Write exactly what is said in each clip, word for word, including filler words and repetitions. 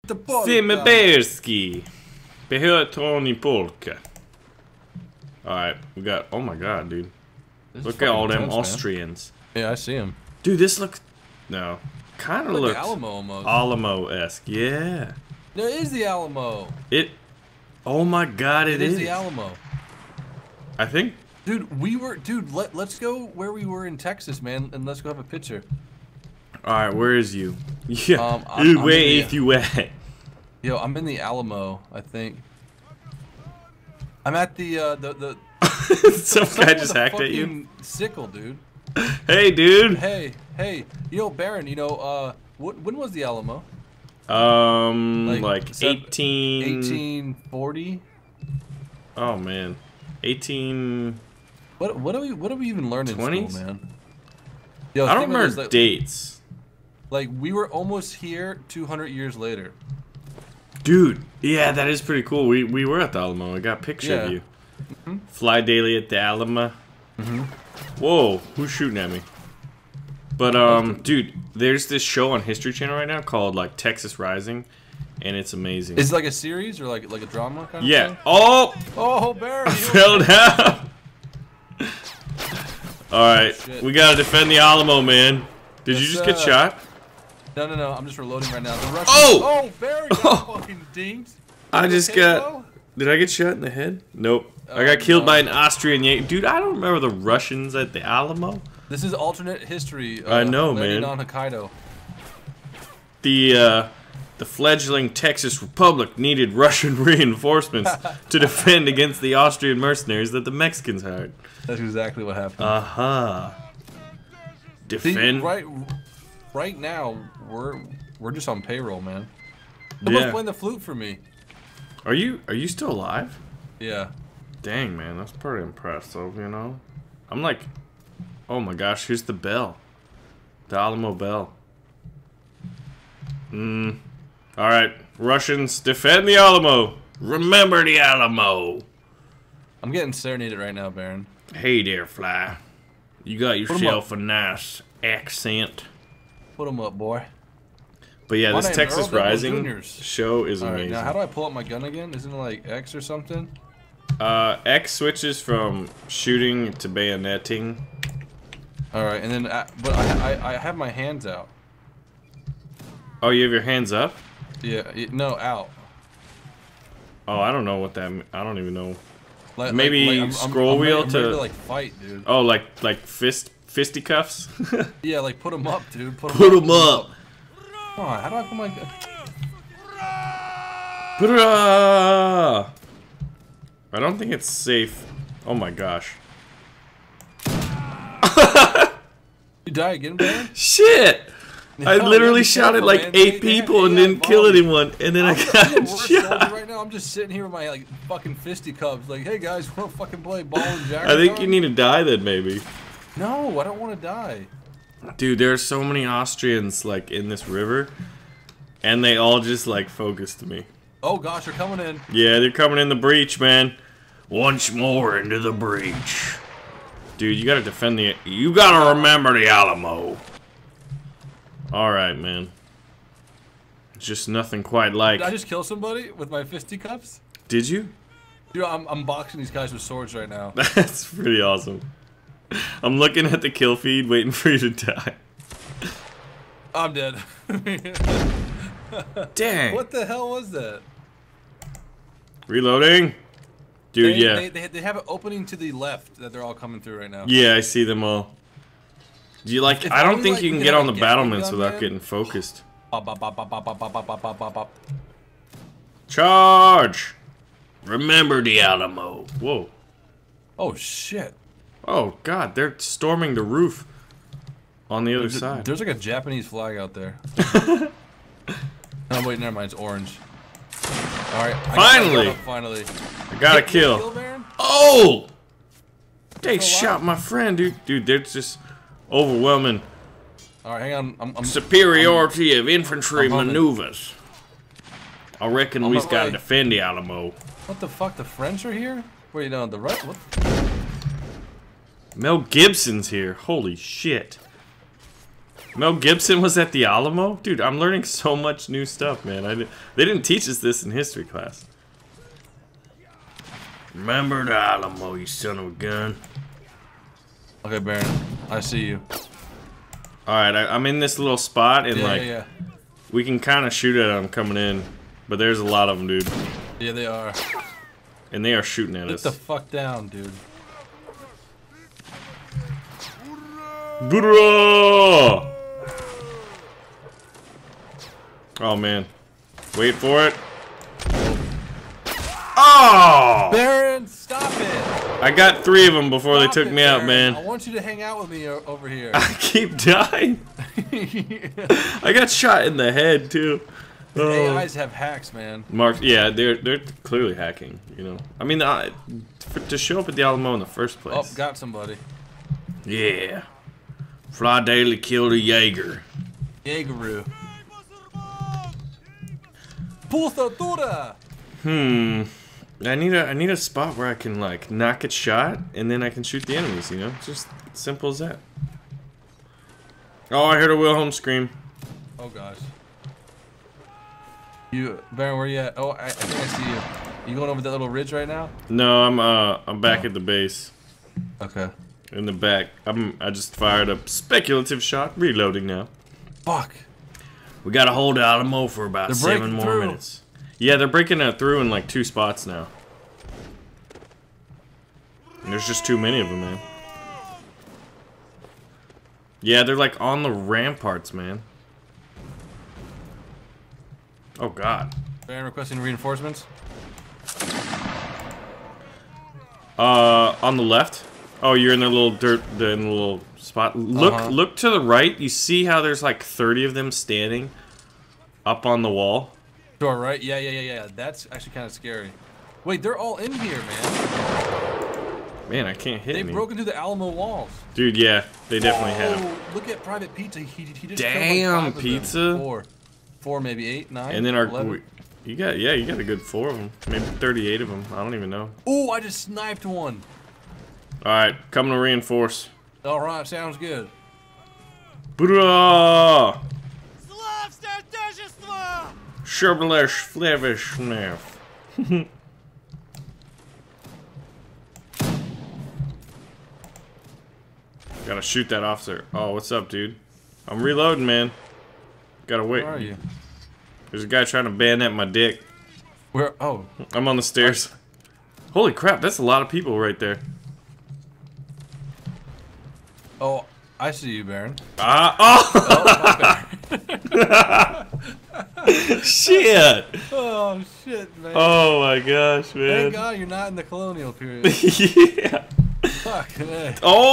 The polka. Simeberski. Behörtoni polka. Alright, we got. Oh my god, dude. This Look at all them intense, Austrians. Man. Yeah, I see him. Dude, this looks. No. Kind of Like looks. Alamo almost. Alamo-esque. Yeah. There is the Alamo. It. Oh my god, it, it is. is the Alamo. I think. Dude, we were. Dude, let, let's go where we were in Texas, man, and let's go have a picture. Alright, where is you? Yeah. Um, I'm, where I'm is you at? Yo, I'm in the Alamo, I think. I'm at the, uh, the, the... Some guy just hacked at you? Sickle, dude. Hey, dude. Hey, hey. You know, Baron, you know, uh, what, when was the Alamo? Um, like, like eighteen... eighteen forty? Oh, man. eighteen... What, what do we, what do we even learn in twenties? school, man? Yo, I don't remember this, like, dates. Like, we were almost here two hundred years later. Dude, yeah, that is pretty cool. We we were at the Alamo. I got a picture Yeah. of you. Mm-hmm. Fly daily at the Alamo. Mm-hmm. Whoa, who's shooting at me? But um, dude, there's this show on History Channel right now called like Texas Rising, and it's amazing. Is it like a series or like like a drama kind of yeah. thing? Oh, Oh, Baron! I fell down. All right, Shit. we gotta defend the Alamo, man. Did Yes, you just get sir. shot? No, no, no. I'm just reloading right now. The Russians. Oh! Oh, Baron got fucking dinged. I just Okay, got. bro? Did I get shot in the head? Nope. I Oh, got killed no. by an Austrian Yankee. Dude, I don't remember the Russians at the Alamo. This is alternate history. Uh, I know, landing man. on Hokkaido. The uh, the fledgling Texas Republic needed Russian reinforcements to defend against the Austrian mercenaries that the Mexicans hired. That's exactly what happened. Uh huh. See, Defend. right, right now we're we're just on payroll, man. Someone's Yeah. playing the flute for me. Are you are you still alive? Yeah. Dang, man, that's pretty impressive. You know, I'm like, oh my gosh, here's the bell, the Alamo bell. Hmm. All right, Russians, defend the Alamo. Remember the Alamo. I'm getting serenaded right now, Baron. Hey there, Fly. You got 'em yourself a nice accent. Put him up, boy. But yeah, My this name's Texas Earl Devil Rising Juniors. show is All right, amazing. now how do I pull up my gun again? Isn't it like X or something? Uh, X switches from shooting to bayoneting. All right, and then uh, but I, I I have my hands out. Oh, you have your hands up? Yeah, it, no, out. Oh, I don't know what that. m- I don't even know. Like, Maybe like, like, I'm- scroll I'm, I'm wheel ready, I'm ready to- to like fight, dude. Oh, like like fist fisticuffs. Yeah, like put them up, dude. Put them Put them up. Come on, how do I put my gun? Hurrah! I don't think it's safe. Oh my gosh. You die again, man? Shit! I No, literally yeah, be shot at careful, like man. eight They- they have people and A I didn't kill bombs. anyone, and then I I'm the got worst soldier shot. right now. I'm just sitting here with my like fucking fisticuffs, like, hey guys, wanna fucking play ball and jack? I think you need to die then, maybe. No, I don't want to die. Dude, there are so many Austrians like in this river, and they all just like focused me. Oh gosh, they're coming in. Yeah, they're coming in the breach, man. Once more into the breach. Dude, you gotta defend the... You gotta remember the Alamo. Alright, man. Just nothing quite like... Did I just kill somebody with my fisticuffs? Did you? Dude, I'm, I'm boxing these guys with swords right now. That's pretty awesome. I'm looking at the kill feed, waiting for you to die. I'm dead. Dang. What the hell was that? Reloading. Dude, they, yeah. They, they, they have an opening to the left that they're all coming through right now. Yeah, I see them all. Do you like... If I don't only, think like, you we can could get have on a the Gatling battlements gun, without man. getting focused. Bop, bop, bop, bop, bop, bop, bop, bop, bop, bop, bop. Charge! Remember the Alamo. Whoa. Oh shit. Oh god, they're storming the roof on the other There's, side. there's like a Japanese flag out there. Oh wait, never mind, it's orange. Alright. Finally! Finally. I got a Get me kill. Baron? Oh! They Still shot alive? my friend, dude. Dude, they're just overwhelming. Alright, hang on. I'm, I'm Superiority of infantry I'm humming. maneuvers. I reckon On we've my got to way. defend the Alamo. What the fuck? The French are here? Wait, no, the right. What? Mel Gibson's here. Holy shit. Mel Gibson was at the Alamo? Dude, I'm learning so much new stuff, man. I did, they didn't teach us this in history class. Remember the Alamo, you son of a gun. Okay, Baron. I see you. Alright, I'm in this little spot, and yeah, like, yeah, yeah. we can kind of shoot at them coming in. But there's a lot of them, dude. Yeah, they are. And they are shooting at Get us. the fuck down, dude. Bro! Oh man, wait for it. Oh! Baron, stop it! I got three of them before Stop they took it, me out, Baron. man. I want you to hang out with me over here. I keep dying. I got shot in the head too. The Oh. A Is have hacks, man. Mark, yeah, they're they're clearly hacking. You know, I mean, uh, for, to show up at the Alamo in the first place. Oh, got somebody. Yeah, Fly Daily killed a Jaeger. Jaegeroo. Pulsatura! Hmm. I need a I need a spot where I can like not get shot and then I can shoot the enemies. You know, just simple as that. Oh, I heard a Wilhelm scream. Oh gosh. You, Baron, where you at? Oh, I, I think I see you. You going over that little ridge right now? No, I'm uh I'm back at the base. Okay. In the back. I'm I just fired a speculative shot. Reloading now. Fuck. We gotta hold Alamo for about They're seven breaking more through. minutes. Yeah, they're breaking it through in like two spots now. And there's just too many of them, man. Yeah, they're like on the ramparts, man. Oh god. Baron requesting reinforcements. Uh, on the left. Oh, you're in the little dirt, the in the little spot. Look, Uh-huh. look to the right. You see how there's like thirty of them standing up on the wall. Sure, right? Yeah, yeah, yeah, yeah. That's actually kind of scary. Wait, they're all in here, man. Man, I can't hit They've any. broken through the Alamo walls. Dude, yeah, they definitely have. Oh, look at Private Pizza. He, he just Damn, killed like five of them. Pizza. Four. Four, maybe eight, nine, And then our, eleven. you got, yeah, you got a good four of them, maybe thirty-eight of them. I don't even know. Ooh, I just sniped one. All right, coming to reinforce. All right, sounds good. Bra! Sherbelesh flavish nerf. Gotta shoot that officer. Oh, what's up, dude? I'm reloading, man. Gotta wait. Where are you? There's a guy trying to bayonet my dick. Where? Oh. I'm on the stairs. Holy crap, that's a lot of people right there. Oh, I see you, Baron. Ah, oh! Oh, Shit! oh shit, man. Oh my gosh, man. Thank God you're not in the colonial period. Yeah. Fuck, man.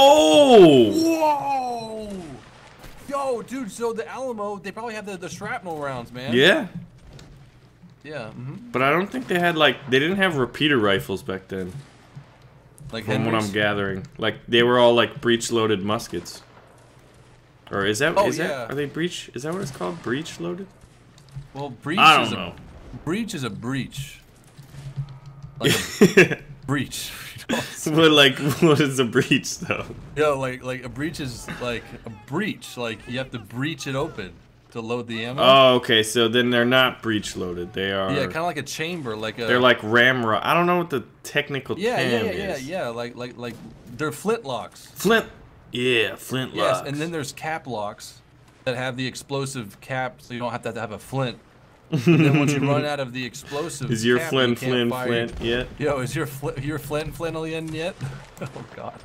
Oh! Whoa! Yo, dude, so the Alamo, they probably have the, the shrapnel rounds, man. Yeah. Yeah, mm-hmm. But I don't think they had, like, they didn't have repeater rifles back then. Like From what Henry's? I'm gathering. Like, they were all, like, breech-loaded muskets. Or is that, Oh, is yeah. that, are they breech, is that what it's called? Breech-loaded? Well, breach I don't is know. a breach is a breach. Like a breach. But, like, what is a breach, though? Yeah, like like a breach is like a breach. Like you have to breach it open to load the ammo. Oh, okay, so then they're not breech-loaded. They are... Yeah, kind of like a chamber, like a. They're like ramrod. I don't know what the technical Yeah, term yeah, yeah, yeah, is. yeah. Like like like they're flintlocks. Flint. Yeah, flintlocks. Yes, and then there's cap locks that have the explosive cap, so you don't have to have a flint. And then once you run out of the explosive, Is your cap, flint you can't flint fire flint yet? Yo, is your fl your flint flintalian yet? Oh god.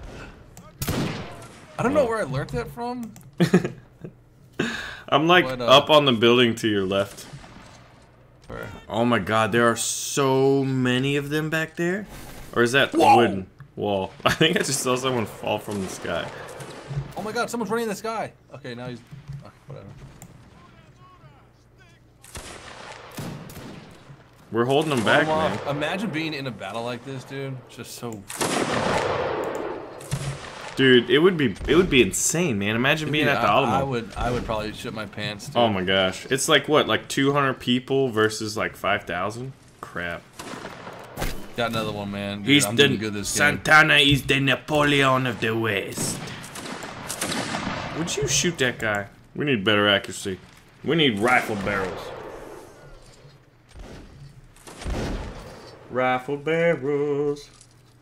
I don't know where I learned that from. I'm like But, uh, up on the building to your left. Where? Oh my god, there are so many of them back there. Or is that Whoa! a wooden wall? I think I just saw someone fall from the sky. Oh my god, someone's running in the sky. Okay, now he's. Oh, whatever. We're holding them back, Come on. man. Imagine being in a battle like this, dude. Just so. Dude, it would be it would be insane, man. Imagine being Dude, at the I, Alamo. I would, I would probably shit my pants. Dude. Oh my gosh. It's like what, like two hundred people versus like five thousand? Crap. Got another one, man. Dude, He's I'm the doing good this game. Santana is the Napoleon of the West. Would you shoot that guy? We need better accuracy. We need rifle barrels. Rifle barrels.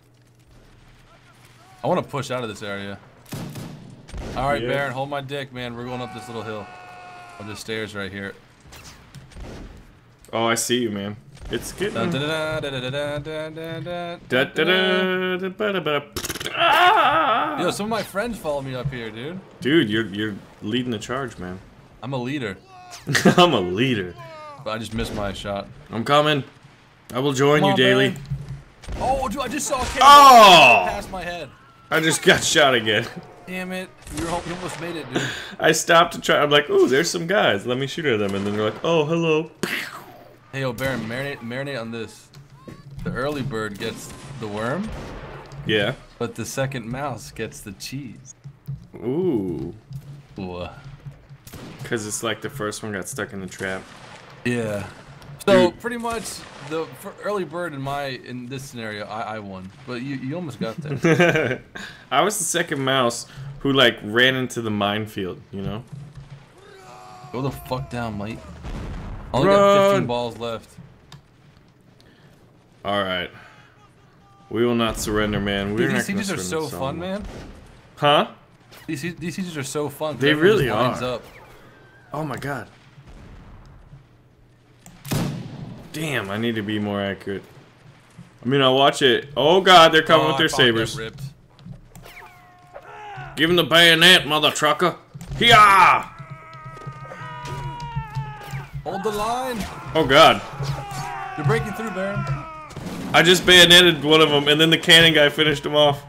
I want to push out of this area. All right, Yeah. Baron, hold my dick, man. We're going up this little hill. On the stairs right here. Oh, I see you, man. It's getting. Dun, dun, dun, dun, dun, dun, dun, dun, dun, Da, da, da, da, ba, da, ba. Ah! Yo, some of my friends follow me up here, dude. Dude, you're you're leading the charge, man. I'm a leader. I'm a leader. But I just missed my shot. I'm coming. I will join Come you on, daily. Baron. Oh, dude, I just saw a cannon Oh! past my head. I just got shot again. Damn it. You you almost made it, dude. I stopped to try. I'm like, ooh, there's some guys. Let me shoot at them. And then they're like, oh, hello. Hey, yo, Baron, marinate, marinate on this. The early bird gets the worm, Yeah. but the second mouse gets the cheese. Ooh. Ooh. Because it's like the first one got stuck in the trap. Yeah. So Dude. pretty much the for early bird in my in this scenario, I, I won, but you you almost got there. I was the second mouse who like ran into the minefield, you know? Go the fuck down, mate. I only Run. got fifteen balls left. Alright. We will not surrender, man. We're Dude, not these gonna sieges are surrender so this fun, Alamo. man. Huh? These sie- these sieges are so fun. 'cause They everyone really just lines are. Up. Oh my god. Damn, I need to be more accurate. I mean, I'll watch it. Oh god, they're coming Oh, with their I fucking got sabers. ripped. Give him the bayonet, mother trucker. Hiya! Hold the line. Oh god. You're breaking through, Baron. I just bayoneted one of them, and then the cannon guy finished him off.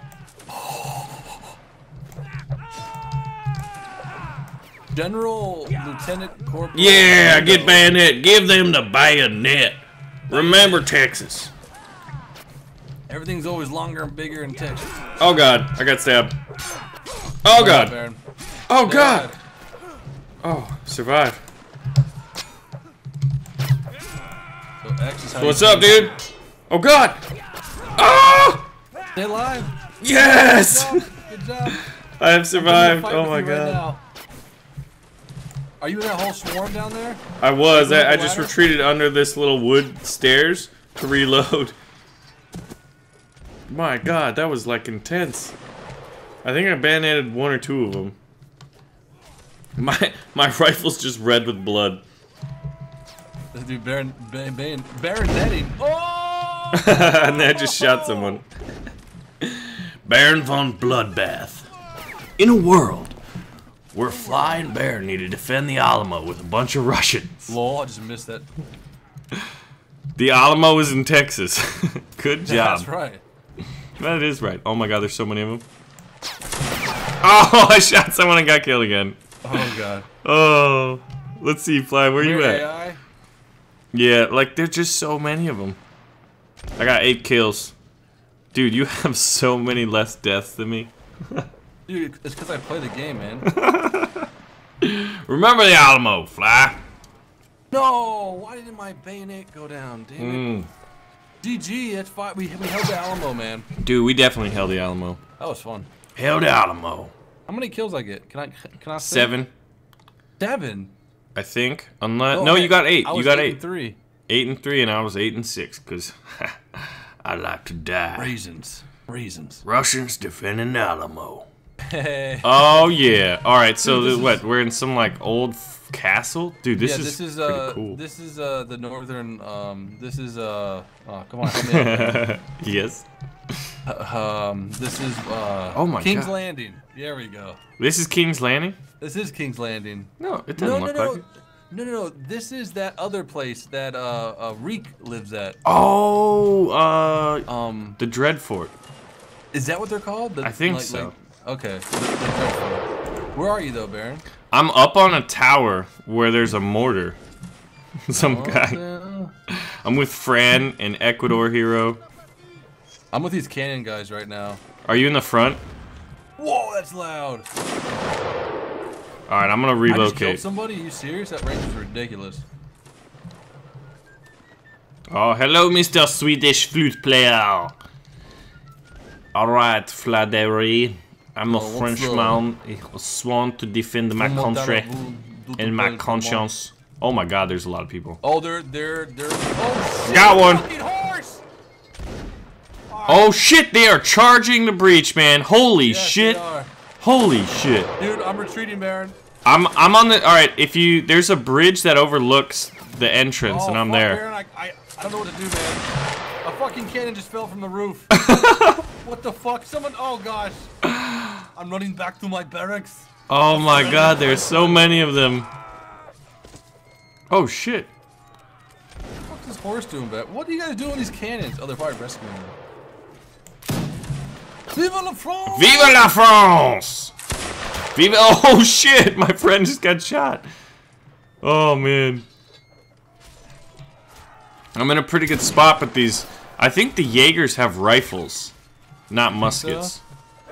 General, Lieutenant, Corporal. Yeah, get bayonet. Give them the bayonet. Remember Texas. Everything's always longer and bigger in Texas. Oh god, I got stabbed. Oh god. Baron. Oh god. Dad. Oh, survived. So X is how What's you up, do it. dude? Oh god. Ah! Stay alive. Yes! Good job. Good job. I have I'm survived. gonna fight Oh with my you right god. now. Are you in that whole swarm down there? I was. I, I Ladder? just retreated under this little wood stairs to reload. My god, that was like intense. I think I bayoneted one or two of them. My my rifle's just red with blood. This dude, Baron, Baron, Baron, Baron netting. Oh! And I just shot someone. Baron von Bloodbath. In a world where Flying Bear need to defend the Alamo with a bunch of Russians. Lol, I just missed that. The Alamo is in Texas. Good job. That's right. That is right. Oh my god, there's so many of them. Oh, I shot someone and got killed again. Oh god. Oh, let's see, Fly, where you Weird at? A I? Yeah, like there's just so many of them. I got eight kills. Dude, you have so many less deaths than me. Dude, it's because I play the game, man. Remember the Alamo, Fly. No! Why didn't my bayonet go down? Damn it. Mm. G G, that's fine. We, we held the Alamo, man. Dude, we definitely held the Alamo. That was fun. Held the Alamo. How many kills I get? Can I can I say? Seven, Seven? I think. Unless Oh, no, hey, you got eight. I You was got eight. eight. And three. Eight and three, and I was eight and six, cause I like to die. Raisins. Raisins. Russians defending Alamo. Hey. Oh yeah. All right. So Dude, this the, what? is- We're in some like old f castle, dude. This yeah, is this is pretty uh, cool. this is uh, the northern. Um, this is uh, oh, come on, help me out. Yes. Uh, um, this is uh, Oh my King's God. Landing. There we go. This is King's Landing. This is King's Landing. No, it doesn't No, no, look no, like it. no, no, no. This is that other place that uh, uh Reek lives at. Oh, uh, Um, the Dreadfort. is that what they're called? The, I think like- so. like- okay. The- the Dreadfort. Where are you though, Baron? I'm up on a tower where there's a mortar. Some Oh, guy. the- I'm with Fran, an Ecuador hero. I'm with these cannon guys right now. Are you in the front? Whoa, that's loud. All right, I'm gonna I just killed relocate. somebody. Are you serious? That range is ridiculous. Oh, hello, Mister Swedish flute player. All right, Fladery. I'm a Oh, what's Frenchman. I sworn to defend my country and my conscience. Oh my God, there's a lot of people. Oh, they're they're they're. Oh shit! Got one. Fucking horse! Oh shit! They are charging the breach, man. Holy Yes, shit! they are. Holy shit! Dude, I'm retreating, Baron. I'm I'm on the. All right, if you there's a bridge that overlooks the entrance, Oh, and I'm fuck, there. Baron, I, I I don't know what to do, man. A fucking cannon just fell from the roof. What the fuck? Someone. Oh gosh. I'm running back to my barracks. Oh my God, there's so many of them. Oh shit! What's this horse doing back? What are you guys doing with these cannons? Oh, they're probably rescuing them. Vive la France! Vive la France! Vive! Oh shit! My friend just got shot. Oh man. I'm in a pretty good spot, but these. I think the Jaegers have rifles, not muskets.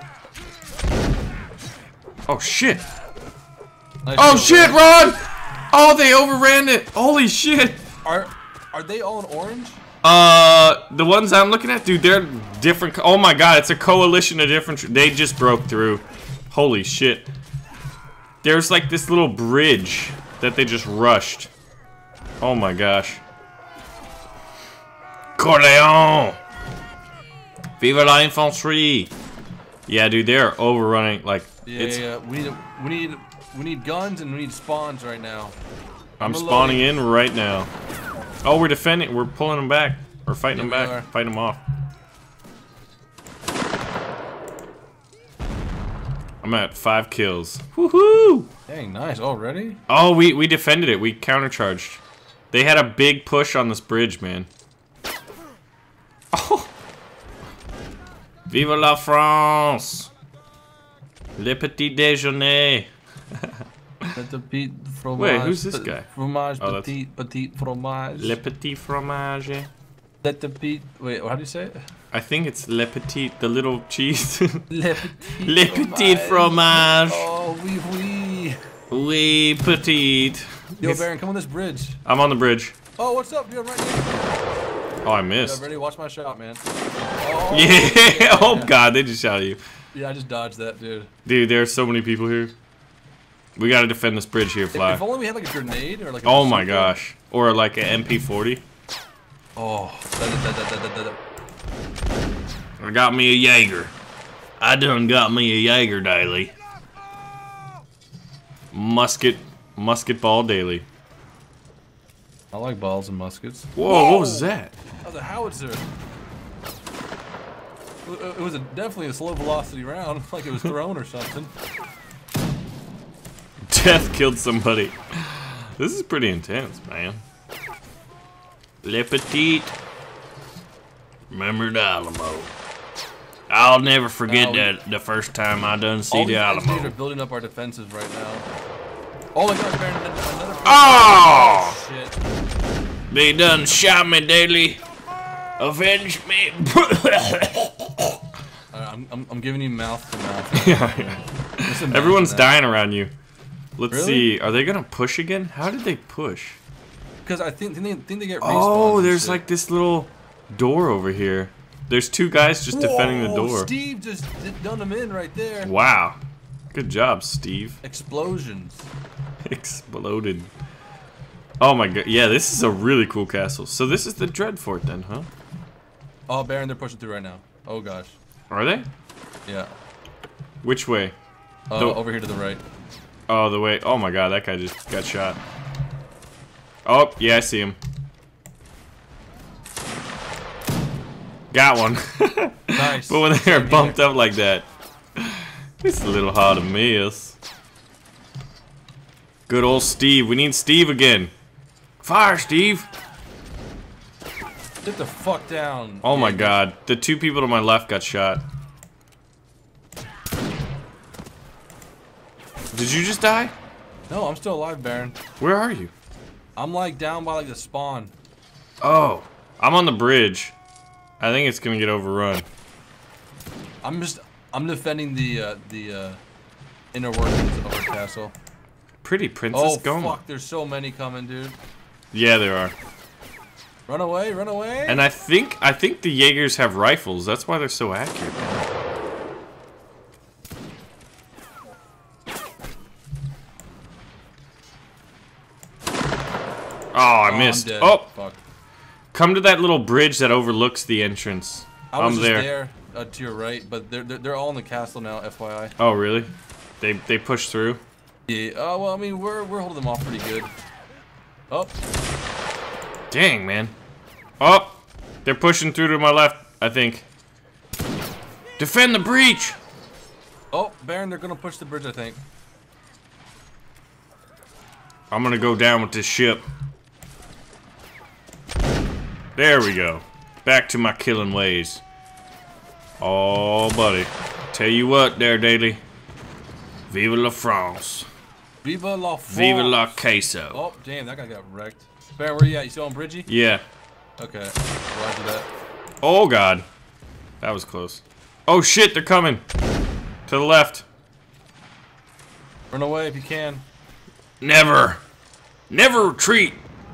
Oh shit! Nice Oh job, shit! Baron. Run! Oh, they overran it! Holy shit! Are are they all in orange? Uh, the ones I'm looking at, dude, they're different. Co oh my God, it's a coalition of different. Tr they just broke through. Holy shit! There's like this little bridge that they just rushed. Oh my gosh! Corleone! Vive la infanterie! Yeah, dude, they're overrunning. Like, Yeah, it's. yeah. We need we need we need guns and we need spawns right now. I'm Reloading. spawning in right now. Oh, we're defending. We're pulling them back. We're fighting Yeah, them we back. are. Fighting them off. I'm at five kills. Woohoo! Dang, nice already. Oh, we we defended it. We countercharged. They had a big push on this bridge, man. Oh! Vive la France! Le petit déjeuner. Le petit fromage. Wait, who's this guy? Fromage, Oh, that's- petit, petit fromage. Le petit fromage. Le petit. Wait, how do you say it? I think it's le petit, the little cheese. Le petit. Le petit fromage. Oh, oui, oui. Oui, petite. Yo, Baron, come on this bridge. I'm on the bridge. Oh, what's up, dude? I'm right here. Oh, I Yeah, missed. ready? Watch my shot, man. Oh, Yeah. Oh God, they just shot at you. Yeah, I just dodged that, dude. Dude, there are so many people here. We gotta defend this bridge here, If, Fly. if only we had like a grenade or like. A Oh my bazooka. gosh. Or like an M P forty. Oh. Da, da, da, da, da, da, da. I got me a Jaeger. I done got me a Jaeger daily. Musket, musket ball daily. I like balls and muskets. Whoa, what was that? That was a howitzer. It it was a, definitely a slow velocity round, like it was thrown or something. Death killed somebody. This is pretty intense, man. Le Petit. Remember the Alamo. I'll never forget Oh, we- that the first time I done see All the these engineers are Alamo. building up our defenses right now. Oh my God, Baron, another. Oh! Shit. They done shot me daily. Avenge me. Alright, I'm, I'm, I'm giving you mouth to mouth. Yeah. Just imagine Everyone's that. dying around you. Let's Really? see. Are they gonna push again? How did they push? Because I think, think, they, think they get respawns. Oh, and there's shit. like this little door over here. There's two guys just defending the Whoa, door. Steve just did- done them in right there. Wow. Good job, Steve. Explosions. Exploded. Oh my god. Yeah, this is a really cool castle. So this is the Dread Fort then, huh? Oh, Baron, they're pushing through right now. Oh gosh. Are they? Yeah. Which way? Uh, No. Over here to the right. Oh, the way. Oh my god, that guy just got shot. Oh, yeah, I see him. Got one. Nice. But when they're bumped up like that, it's a little hard to miss. Good old Steve. We need Steve again. Fire, Steve. Get the fuck down. Oh my Yeah, god. The two people to my left got shot. Did you just die? No, I'm still alive, Baron. Where are you? I'm like down by like the spawn. Oh. I'm on the bridge. I think it's gonna get overrun. I'm just, I'm defending the uh, the uh, inner workings of our castle. Pretty Princess Oh Goma. fuck, there's so many coming, dude. Yeah, there are. Run away, run away. And I think I think the Jaegers have rifles. That's why they're so accurate. Man. I missed. I'm dead. Oh! Fuck. Come to that little bridge that overlooks the entrance. I was I'm just there. there uh, to your right, but they're, they're they're all in the castle now. F Y I. Oh really? They they pushed through. Yeah. Oh well, I mean we're we're holding them off pretty good. Oh. Dang man. Oh, they're pushing through to my left. I think. Defend the breach. Oh, Baron, they're gonna push the bridge, I think. I'm gonna go down with this ship. There we go. Back to my killing ways. Oh, buddy. Tell you what there, Daily. Vive la France. Viva la France. Viva la queso. Oh, damn, that guy got wrecked. Baron, where you at? You still on Bridgie? Yeah. Okay, roger that. Oh, God. That was close. Oh, shit, they're coming. To the left. Run away if you can. Never. Never retreat.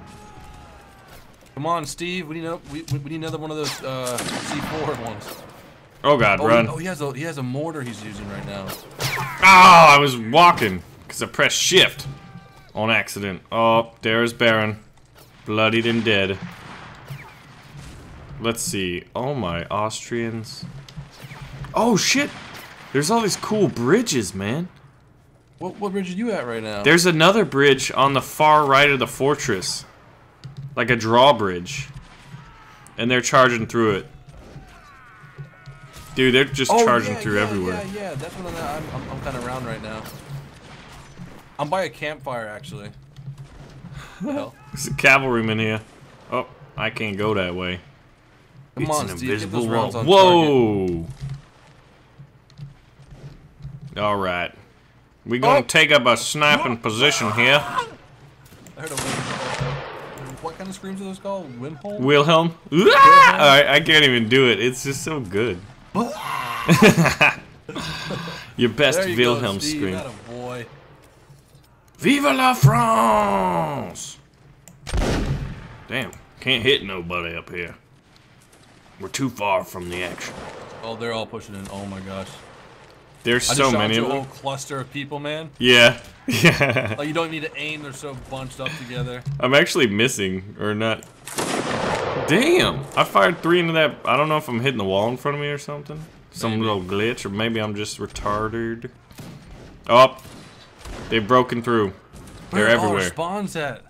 Come on, Steve. We need a, we, we need another one of those uh, C four ones. Oh God, oh, run! Oh, he has a he has a mortar he's using right now. Ah, oh, I was walking because I pressed shift on accident. Oh, there's Baron, bloodied and dead. Let's see. Oh my, Austrians. Oh shit! There's all these cool bridges, man. What what bridge are you at right now? There's another bridge on the far right of the fortress. Like a drawbridge. And they're charging through it. Dude, they're just oh, charging yeah, through yeah, everywhere. Yeah, yeah, that's one I'm, I'm, I'm kind of around right now. I'm by a campfire, actually. What the hell? There's a cavalryman here. Oh, I can't go that way. Come it's on, an Steve, invisible get those wall. rounds on Whoa! Alright. We're gonna Oh. take up a sniping position here. I heard a Wim, what kind of screams are those called? Wimholm? Wilhelm? I, I can't even do it. It's just so good. Your best there you Wilhelm go, Steve. scream. That a boy. Vive la France! Damn, can't hit nobody up here. We're too far from the action. Oh, they're all pushing in. Oh my gosh. There's I so just many shot of you a them. whole cluster of people, man. Yeah. Yeah. Like you don't need to aim; they're so bunched up together. I'm actually missing, or not. Damn! I fired three into that. I don't know if I'm hitting the wall in front of me or something. Some Maybe. little glitch, or maybe I'm just retarded. Oh, they've broken through. They're Where are all our everywhere. spawns at?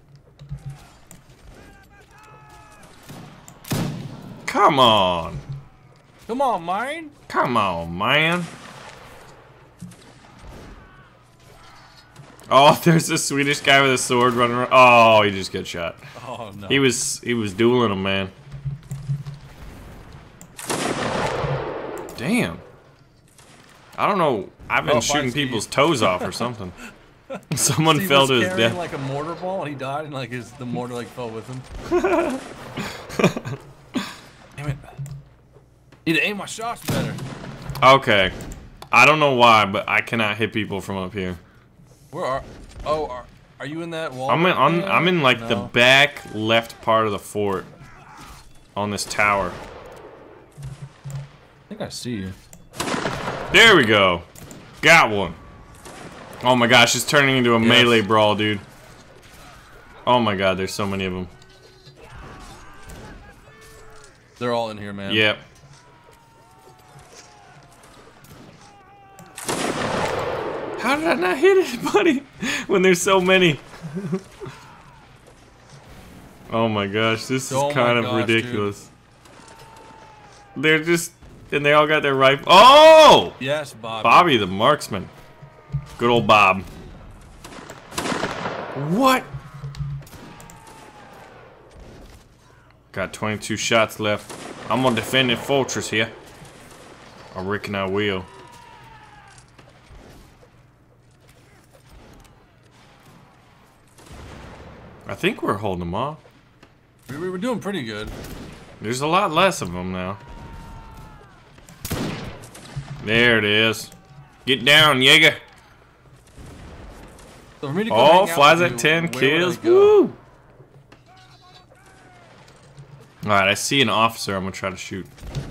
Come on. Come on, mine. Come on, man. Oh, there's a Swedish guy with a sword running around. Oh, he just got shot. Oh no. He was he was dueling him, man. Damn. I don't know. I've been Oh, shooting bye, people's Steve. toes off or something. Someone Steve fell was to his carrying death. like a mortar ball, and he died, and like his the mortar like fell with him. Damn it! Need to aim my shots better. Okay. I don't know why, but I cannot hit people from up here. Where are? Oh, are, are you in that wall? I'm in. I'm, there? I'm in like the No. back left part of the fort. On this tower. I think I see you. There we go. Got one. Oh my gosh, it's turning into a Yes. melee brawl, dude. Oh my god, there's so many of them. They're all in here, man. Yep. How did I not hit it, buddy? When there's so many. Oh my gosh, this is Oh my kind of gosh, ridiculous. They're just, and they all got their rifle. Oh! Yes, Bobby. Bobby the marksman. Good old Bob. What? Got twenty-two shots left. I'm gonna defend the fortress here. I reckon I will. I think we're holding them off. We, we were doing pretty good. There's a lot less of them now. There it is. Get down, Jaeger. So for me to go Oh, hang out flies with at you, ten where would I kills. go? Woo! Alright, I see an officer I'm gonna try to shoot.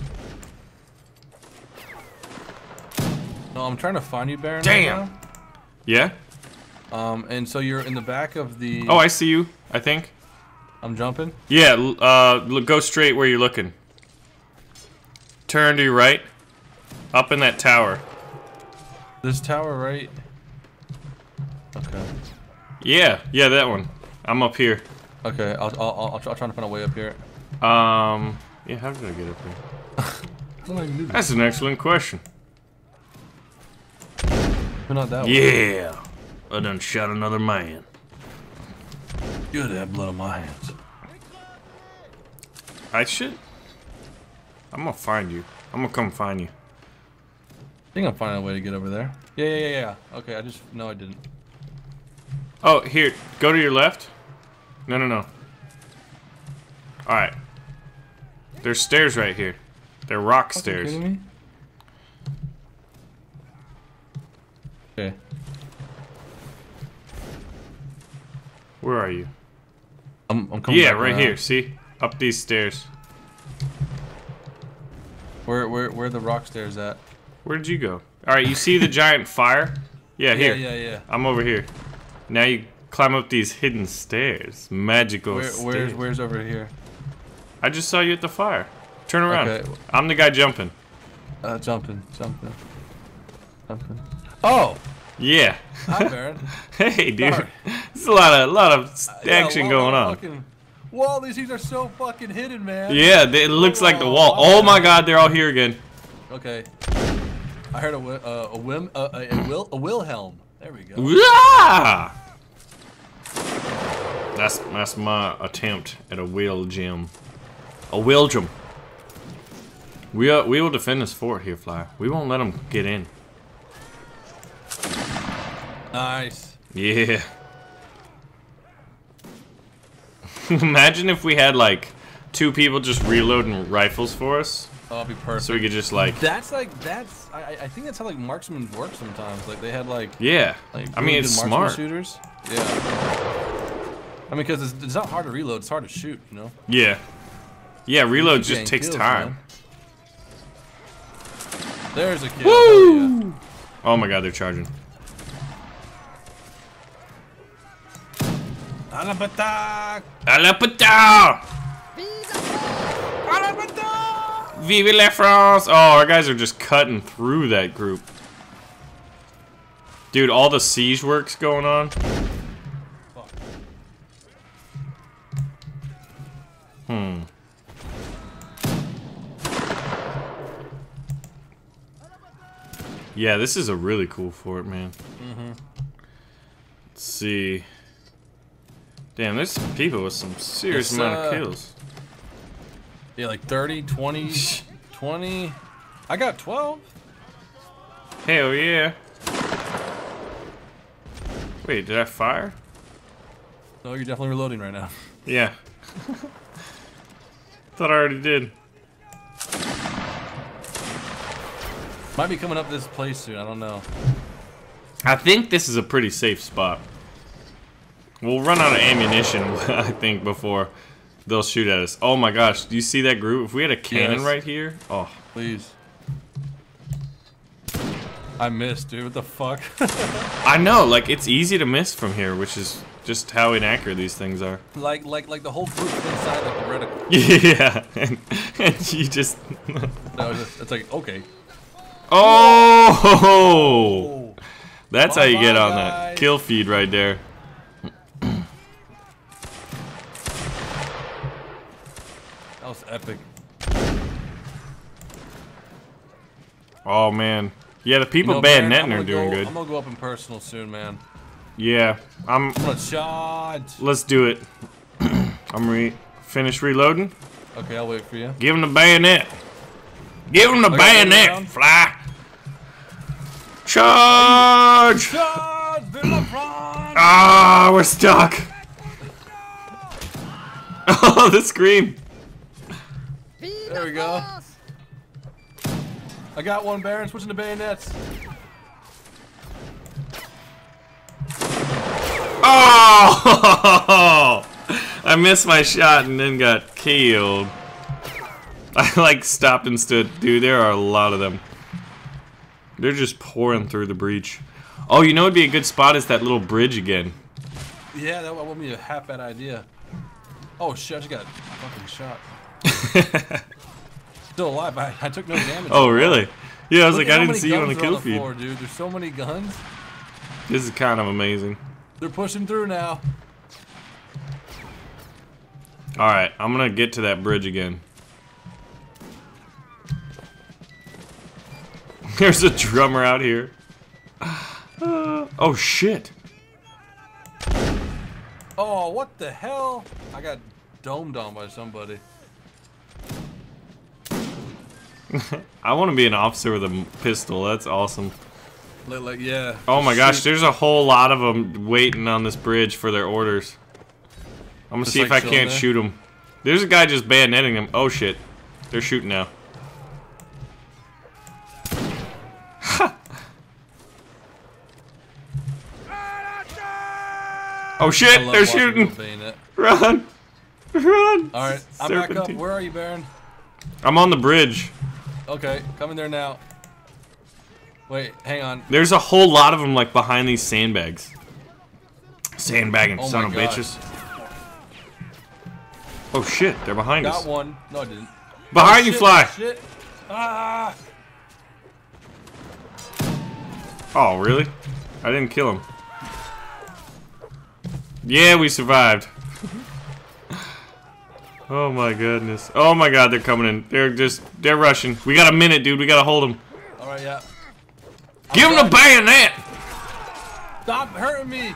No, I'm trying to find you, Baron. Damn. Right Yeah? now. Um, and so you're in the back of the. Oh, I see you, I think. I'm jumping? Yeah, uh, look, go straight where you're looking. Turn to your right. Up in that tower. This tower, right? Okay. Yeah, yeah, that one. I'm up here. Okay, I'll, I'll, I'll, I'll try to find a way up here. Um, yeah, how did I get up here? How do I even do this? That's an excellent question. But not that way. Yeah, I done shot another man. Good, I have blood on my hands. I should. I'm gonna find you. I'm gonna come find you. I think I'm finding a way to get over there. Yeah, yeah, yeah, yeah. Okay, I just no, I didn't. Oh, here, go to your left. No, no, no. All right. There's stairs right here. They're rock stairs. Are you kidding me? Okay. Where are you? I'm, I'm coming. Yeah, back right around. here. See, up these stairs. Where, where, where are the rock stairs at? Where did you go? All right, you see the giant fire? Yeah, here. Yeah, yeah, yeah. I'm over here. Now you climb up these hidden stairs. Magical Where, stairs. where's, where's over here? I just saw you at the fire. Turn around. Okay. I'm the guy jumping. Uh, jumping, jumping, jumping. Oh! Yeah. Hi, Baron. Hey, dude. Sorry. There's a lot of lot of Uh, yeah, action lot- going lot on. of Fucking, whoa, these things are so fucking hidden, man. Yeah, they, it looks like the Oh, wall. wow. Oh my God, they're all here again. Okay. I heard a wi- uh, a whim uh, a, a will a Wilhelm. There we go. Yeah. That's that's my attempt at a wheel gem. A wheel gem. We uh, we will defend this fort here, Fly. We won't let them get in. Nice. Yeah. Imagine if we had like two people just reloading rifles for us, Oh, that'll be perfect. so we could just like. That's like that's I I think that's how like marksmen work sometimes. Like they had like Yeah. like I really mean, it's good marksman smart. shooters. Yeah. I mean, because it's, it's not hard to reload. It's hard to shoot. You know. Yeah. Yeah. Reload Keep just getting takes kills, time. man. There's a kill. Woo! Yeah. Oh my God, they're charging. Alapata! Alapata! Vive la France! Oh, our guys are just cutting through that group. Dude, all the siege work's going on. Hmm. Yeah, this is a really cool fort, man. Mm-hmm. Let's see. Damn, there's some people with some serious It's, amount uh, of kills. Yeah, like thirty, twenty, twenty. I got twelve. Hell yeah. Wait, did I fire? No, you're definitely reloading right now. Yeah. Thought I already did. Might be coming up this place soon. I don't know. I think this is a pretty safe spot. We'll run out of ammunition, I think, before they'll shoot at us. Oh my gosh, do you see that group? If we had a cannon Yes. right here, oh. Please. I missed, dude. What the fuck? I know, like, it's easy to miss from here, which is just how inaccurate these things are. like, like, like the whole group inside like the reticle. Yeah, and, and you just... No, it's, just, it's like, okay. Oh! That's how you get Bye-bye, on that guys. kill feed right there. That was epic. Oh, man. Yeah, the people You know, Baron, bayoneting I'm are gonna doing go, good. I'm gonna go up in personal soon, man. Yeah, I'm... I'm gonna charge. Let's do it. I'm re... Finished reloading. Okay, I'll wait for you. Give him the bayonet. Give him the I got one bayonet, down. Fly. Charge! Charge! Villa Front! Ah, we're stuck. Oh, the scream. There we go. I got one, Baron. Switching to bayonets. Oh! I missed my shot and then got killed. I like stopped and stood. Dude, there are a lot of them. They're just pouring through the breach. Oh, you know what'd be a good spot is that little bridge again. Yeah, that would be a half bad idea. Oh shit! I just got fucking shot. Still alive. I, I took no damage. Oh really? Yeah, I was Look like, at I how didn't many see you on guns the are kill the feed. floor, dude. There's so many guns. This is kind of amazing. They're pushing through now. All right, I'm gonna get to that bridge again. There's a drummer out here. Uh, oh shit. Oh, what the hell? I got domed on by somebody. I want to be an officer with a pistol. That's awesome. Like, like yeah. Oh my gosh, Shoot. there's a whole lot of them waiting on this bridge for their orders. I'm gonna Just see like if I chilling can't there? shoot them. There's a guy just bayoneting them. Oh shit. They're shooting now. Oh shit, I love they're watching shooting. people bayonet. Run. Run. Alright, I'm back up. Serpentine. Where are you, Baron? I'm on the bridge. Okay, coming there now. Wait, hang on. There's a whole lot of them like behind these sandbags. Sandbagging Oh son my of God. bitches. Oh shit, they're behind Got us. one. No, I didn't. Behind Oh, you, shit, Fly. Shit. Ah! Oh, really? I didn't kill him. Yeah, we survived. Oh my goodness. Oh my god, they're coming in. They're just, they're rushing. We got a minute, dude. We gotta hold them. Alright, yeah. Give him the bayonet! Stop hurting me!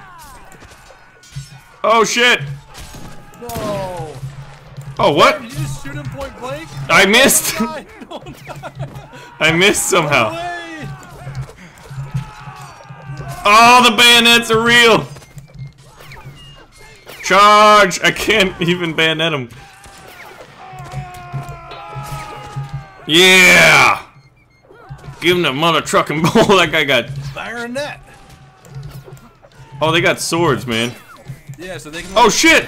Oh shit! No! Oh, what? Did you just shoot him point blank? I missed! Don't die. Don't die. I missed No somehow. way. Oh, the bayonets are real! Charge! I can't even bayonet him. Yeah! Give him the mother trucking ball. That guy got. Bayonet. Oh, they got swords, man. Yeah, so they can. Oh shit!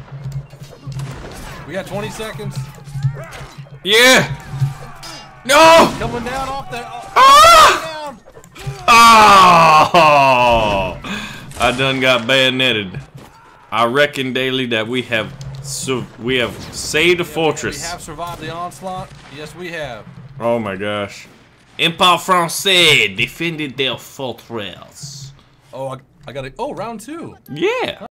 We got twenty seconds. Yeah! No! Coming down off there. Oh, Ah! down. Oh! I done got bayoneted. I reckon, Daily, that we have so we have saved a Yeah, we- fortress. We have survived the onslaught. Yes, we have. Oh my gosh. Empire Français defended their fortress. Oh, I, I got it. Oh, round two. Yeah.